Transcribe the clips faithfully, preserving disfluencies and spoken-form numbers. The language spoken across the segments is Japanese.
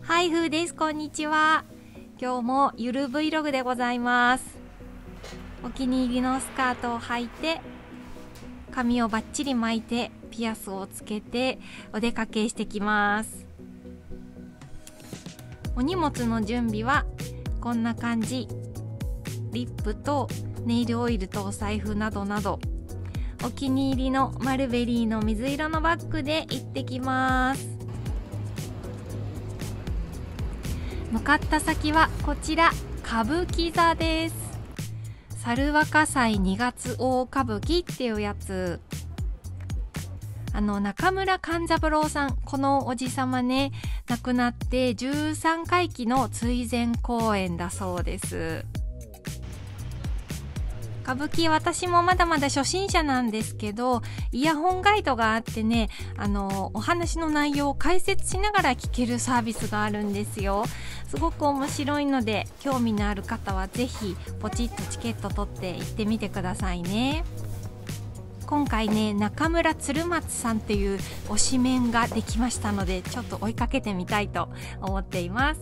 はい、ふーです。こんにちは。今日もゆる Vlog でございます。お気に入りのスカートを履いて、髪をバッチリ巻いて、ピアスをつけてお出かけしてきます。お荷物の準備はこんな感じ。リップとネイルオイルとお財布などなど、お気に入りのマルベリーの水色のバッグで行ってきます。向かった先はこちら、歌舞伎座です。猿若祭にがつ大歌舞伎っていうやつ。あの中村勘三郎さん、このおじさまね、亡くなってじゅうさんかいきの追善公演だそうです。歌舞伎、私もまだまだ初心者なんですけど、イヤホンガイドがあってね、あのお話の内容を解説しながら聞けるサービスがあるんですよ。すごく面白いので、興味のある方はぜひポチッとチケット取って行ってみてくださいね。今回ね、中村鶴松さんっていう推しメンができましたので、ちょっと追いかけてみたいと思っています。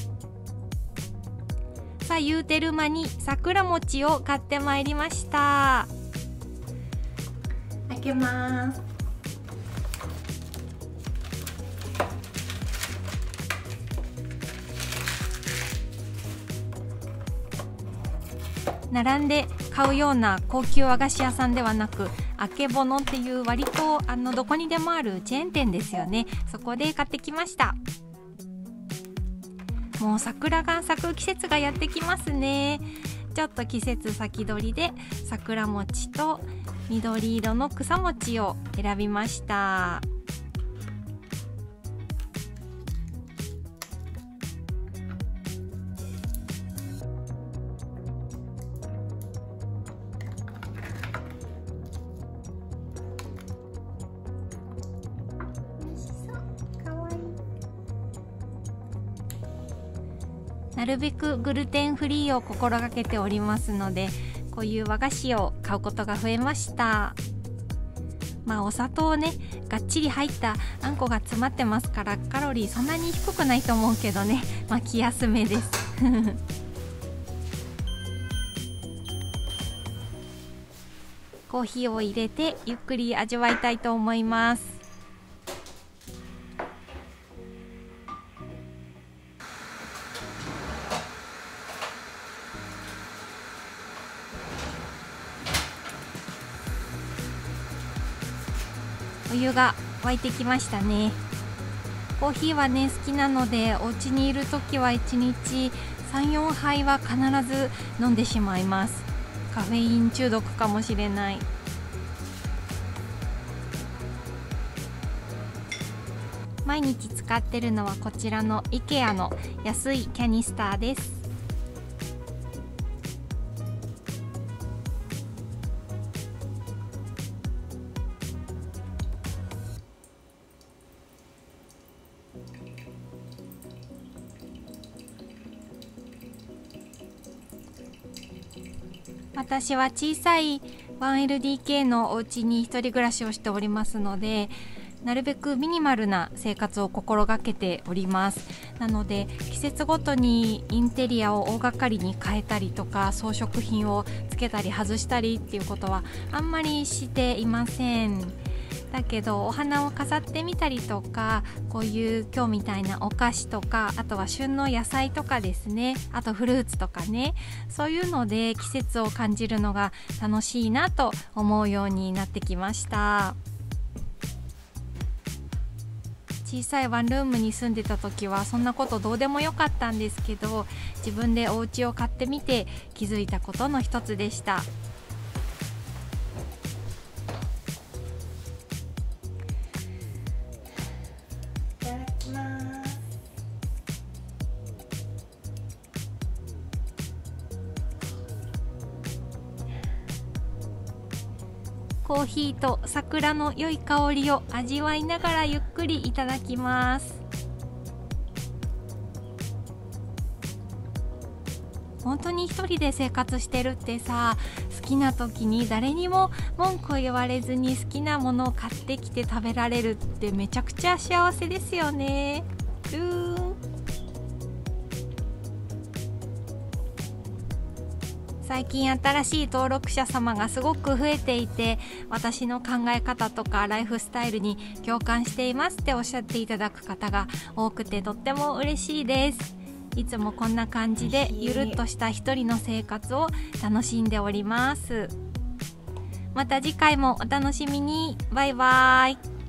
さあ、言うてる間に桜餅を買ってまいりました。開けます。並んで買うような高級和菓子屋さんではなく、あけぼのっていう割とあのどこにでもあるチェーン店ですよね。そこで買ってきました。もう桜が咲く季節がやってきますね。ちょっと季節先取りで桜餅と緑色の草餅を選びました。なるべくグルテンフリーを心がけておりますので、こういう和菓子を買うことが増えました。まあお砂糖ね、がっちり入ったあんこが詰まってますから、カロリーそんなに低くないと思うけどね、まあ気休めですコーヒーを入れてゆっくり味わいたいと思います。お湯が沸いてきましたね。コーヒーはね、好きなので、お家にいる時はいちにちさん、よんはいは必ず飲んでしまいます。カフェイン中毒かもしれない。毎日使ってるのはこちらの イケア の安いキャニスターです。私は小さい ワンエルディーケー のお家に一人暮らしをしておりますので、なるべくミニマルな生活を心がけております。なので季節ごとにインテリアを大掛かりに変えたりとか、装飾品をつけたり外したりっていうことはあんまりしていません。だけどお花を飾ってみたりとか、こういう今日みたいなお菓子とか、あとは旬の野菜とかですね、あとフルーツとかね、そういうので季節を感じるのが楽しいなと思うようになってきました。小さいワンルームに住んでた時はそんなことどうでもよかったんですけど、自分でお家を買ってみて気づいたことの一つでした。コーヒーと桜の良い香りを味わいながらゆっくりいただきます。本当に一人で生活してるってさ、好きな時に誰にも文句を言われずに好きなものを買ってきて食べられるってめちゃくちゃ幸せですよね。うーん。 最近新しい登録者様がすごく増えていて、私の考え方とかライフスタイルに共感していますっておっしゃっていただく方が多くて、とっても嬉しいです。いつもこんな感じでゆるっとした一人の生活を楽しんでおります。また次回もお楽しみに。バイバーイ。